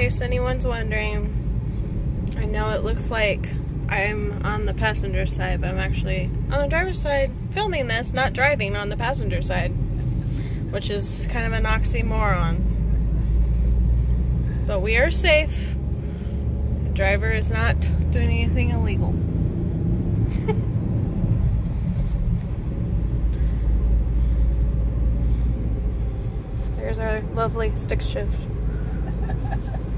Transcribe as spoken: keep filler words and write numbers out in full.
case anyone's wondering, I know it looks like I'm on the passenger side, but I'm actually on the driver's side filming this, not driving on the passenger side, which is kind of an oxymoron. But we are safe. The driver is not doing anything illegal. There's our lovely stick shift.